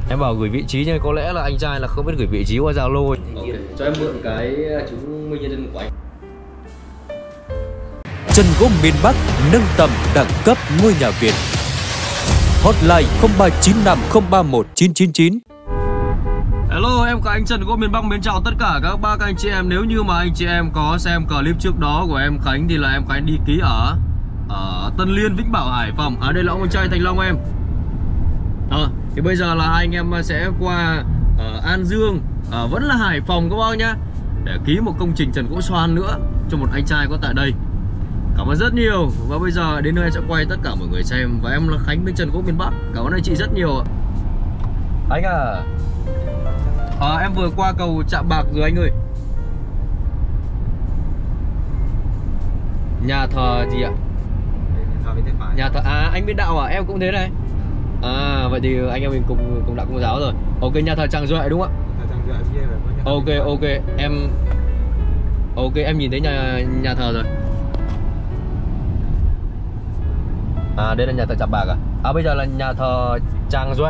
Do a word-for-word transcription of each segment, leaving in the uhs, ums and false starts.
Em bảo gửi vị trí nhưng có lẽ là anh trai là không biết gửi vị trí qua Zalo. Okay. Cho em mượn cái chứng minh nhân dân của anh. Trần gỗ miền Bắc nâng tầm đẳng cấp ngôi nhà Việt. Hotline không ba chín năm không ba một chín chín chín. Hello, em là anh Trần gỗ miền Bắc mến chào tất cả các bác anh chị em. Nếu như mà anh chị em có xem clip trước đó của em Khánh thì là em Khánh đi ký ở ở Tân Liên, Vĩnh Bảo, Hải Phòng. Ở đây là ông anh trai Thành Long em. À, thì bây giờ là anh em sẽ qua uh, An Dương, uh, vẫn là Hải Phòng các bác nhá, để ký một công trình trần gỗ xoan nữa cho một anh trai có tại đây. Cảm ơn rất nhiều. Và bây giờ đến nơi em sẽ quay tất cả mọi người xem. Và em là Khánh bên Trần gỗ miền Bắc. Cảm ơn anh chị rất nhiều ạ. Anh à, à em vừa qua cầu Trạm Bạc rồi anh ơi. Nhà thờ gì ạ? Nhà thờ, à anh biết đạo à? Em cũng thế này. À vậy thì anh em mình cùng cùng đạo công giáo rồi. Ok, nhà thờ Tràng Duệ đúng không ạ? Ok ok em ok em nhìn thấy nhà nhà thờ rồi. À đây là nhà thờ Trạm Bạc à? À bây giờ là nhà thờ Tràng Duệ.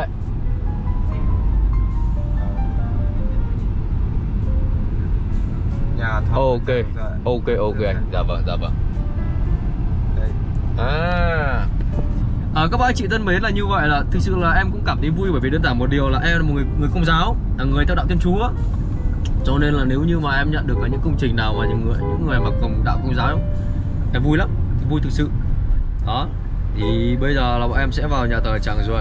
Nhà thờ ok ok ok anh. Dạ vâng dạ vâng. À À, các bác chị thân mến, là như vậy là thực sự là em cũng cảm thấy vui, bởi vì đơn giản một điều là em là một người, người Công giáo, là người theo đạo Thiên Chúa, cho nên là nếu như mà em nhận được những công trình nào mà những người những người mà cùng đạo Công giáo em vui lắm, vui thực sự. Đó thì bây giờ là bọn em sẽ vào nhà thờ Tràng Duệ.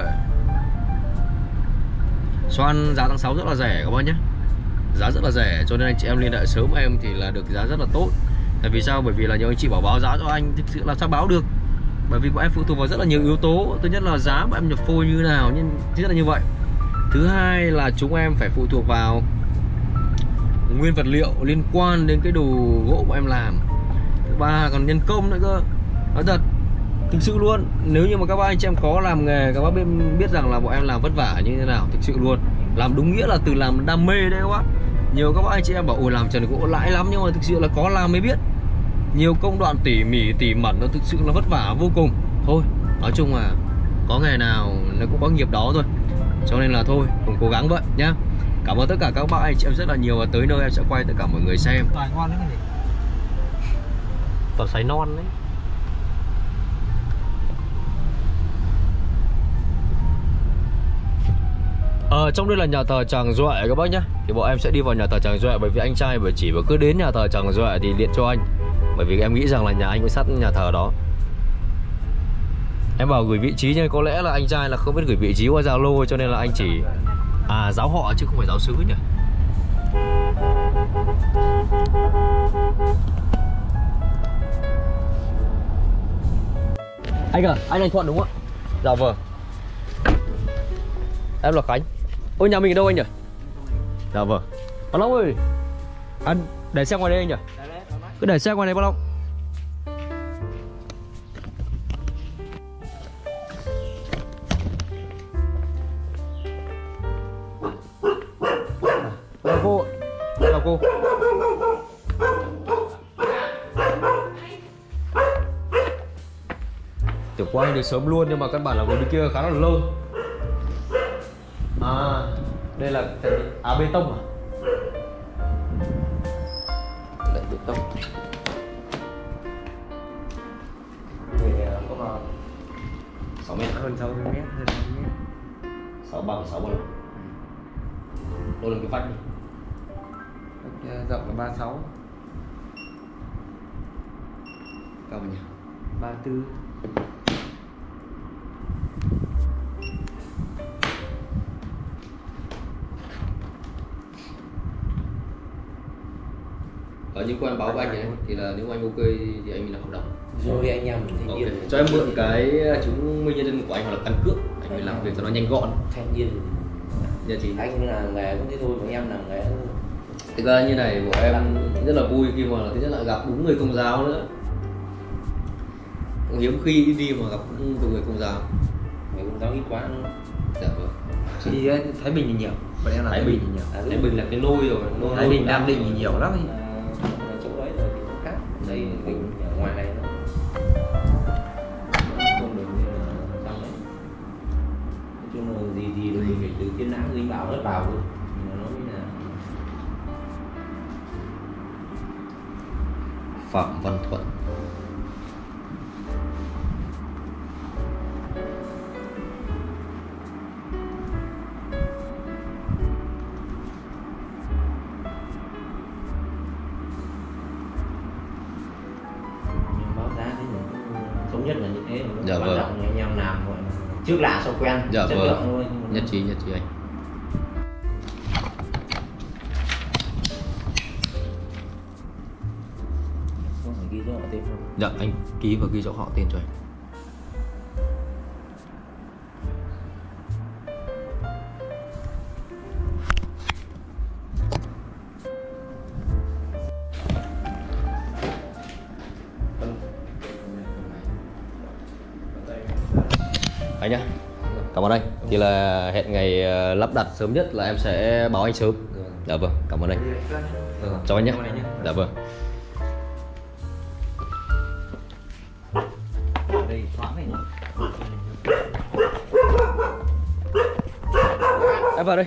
Xoan giá tháng sáu rất là rẻ các bác nhé, giá rất là rẻ, cho nên anh chị em liên hệ sớm em thì là được giá rất là tốt. Tại vì sao? Bởi vì là nhiều anh chị bảo báo giá cho anh, thực sự là sao báo được, bởi vì bọn em phụ thuộc vào rất là nhiều yếu tố. Thứ nhất là giá bọn em nhập phôi như nào, nhưng thứ nhất là như vậy. Thứ hai là chúng em phải phụ thuộc vào nguyên vật liệu liên quan đến cái đồ gỗ bọn em làm. Thứ ba còn nhân công nữa cơ. Nói thật, thực sự luôn, nếu như mà các bác anh chị em có làm nghề, các bác biết, biết rằng là bọn em làm vất vả như thế nào. Thực sự luôn, làm đúng nghĩa là từ làm đam mê đấy các bác. Nhiều các bác anh chị em bảo ôi làm trần gỗ lãi lắm, nhưng mà thực sự là có làm mới biết. Nhiều công đoạn tỉ mỉ tỉ mẩn, nó thực sự là vất vả vô cùng. Thôi nói chung là có nghề nào nó cũng có nghiệp đó thôi, cho nên là thôi cùng cố gắng vậy nhá. Cảm ơn tất cả các bác anh chị em rất là nhiều. Và tới nơi em sẽ quay tất cả mọi người xem. Toàn ngon đấy. Toàn sấy non đấy. Ờ, trong đây là nhà thờ Tràng Duệ các bác nhá. Thì bọn em sẽ đi vào nhà thờ Tràng Duệ, bởi vì anh trai bởi chỉ mà cứ đến nhà thờ Tràng Duệ thì điện cho anh, bởi vì em nghĩ rằng là nhà anh cũng sát nhà thờ đó. Em bảo gửi vị trí nhưng có lẽ là anh trai là không biết gửi vị trí qua Zalo, cho nên là anh chỉ à giáo họ chứ không phải giáo xứ nhỉ. Anh à, anh anh Thuận đúng không ạ? Dạ vâng. Em là Khánh. Ôi nhà mình ở đâu anh nhỉ? Dạ vâng. Bác Long ơi, anh để xe ngoài đây anh nhỉ? Cứ để xe ngoài này bác Long. Chào cô. Chào cô. Tưởng qua anh được sớm luôn, nhưng mà căn bản là người bên kia khá là lâu. À, đây là à bê tông à? Đây bê tông. Có mà sáu mét hơn sáu mét hơn mét. sáu bằng sáu bằng. Đâu là cái vách này. Vách rộng là ba mươi sáu. Cao bao nhiêu? ba mươi tư. Ở những quan báo của anh ấy thì là nếu anh ok thì anh mình làm hợp đồng. Rồi anh em mình Okay. Cho em mượn cái chứng minh nhân dân của anh hoặc là căn cước, anh phải làm việc cho nó nhanh gọn. Thanh nhiên. Nhà chị. Anh là nghề cũng thế thôi, bọn em là nghề. Thực ra như này bọn em rất là vui khi mà thứ nhất là gặp đúng người Công giáo nữa. Hiếm khi đi mà gặp đúng người Công giáo. Người Công giáo ít quá nữa. Dạ vâng. Thì Thái Bình thì nhiều. Bọn em là Thái Bình thì nhiều. À, Thái Bình là cái nôi rồi. Nôi Thái Bình, Nam Định thì nhiều lắm. Chỗ đấy rồi thì khác. Đây mình ở ngoài này nó không được như là trong đấy. Nói chung là gì thì gì rồi mình phải từ trên não dính bảo rất vào luôn. Nó nói là Phạm Văn Thuận. báo giá thế mình cũng thống nhất là như thế. Dạ quan vâng. trọng là anh em làm gọi là trước lạ sau quen, Dạ chất vâng. lượng thôi. Nhưng mà Nhất trí, nhất trí anh. có phải ghi rõ tên không? Dạ anh ký và ghi rõ họ tên cho anh. Anh nhá. Cảm ơn anh. Thì là hẹn ngày ờ, lắp đặt sớm nhất là em sẽ báo anh sớm. Dạ vâng, cảm ơn anh. Chào anh nhé. Dạ vâng. Đây thoáng này nhá. Em vào đây.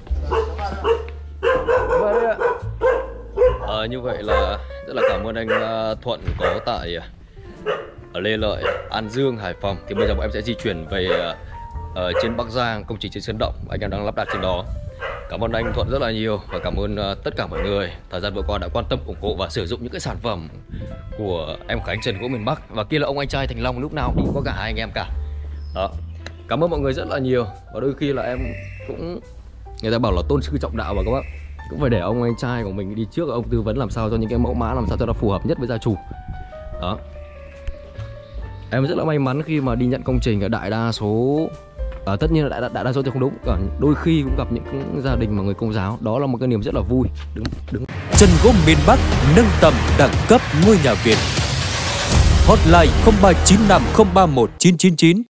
Em vào đây ạ. Ờ, như vậy là rất là cảm ơn anh ờ, Thuận có tại ờ, ở Lê Lợi, An Dương, Hải Phòng. Thì bây giờ bọn em sẽ di chuyển về ờ, ở trên Bắc Giang, công trình trên Sơn Động anh em đang lắp đặt trên đó. Cảm ơn anh Thuận rất là nhiều và cảm ơn uh, tất cả mọi người thời gian vừa qua đã quan tâm ủng hộ và sử dụng những cái sản phẩm của em Khánh Trần Gỗ miền Bắc. Và kia là ông anh trai Thành Long, lúc nào cũng có cả hai anh em cả. Đó. Cảm ơn mọi người rất là nhiều. Và đôi khi là em cũng, người ta bảo là tôn sư trọng đạo, và các bác cũng phải để ông anh trai của mình đi trước, ông tư vấn làm sao cho những cái mẫu mã làm sao cho nó phù hợp nhất với gia chủ. Đó. Em rất là may mắn khi mà đi nhận công trình ở đại đa số, à, tất nhiên là đại, đại, đại đa số thì không đúng, cả đôi khi cũng gặp những gia đình mà người Công giáo, đó là một cái niềm rất là vui. Đứng đứng. Trần Gỗ miền Bắc nâng tầm đẳng cấp ngôi nhà Việt. Hotline không ba chín năm không ba một chín chín chín.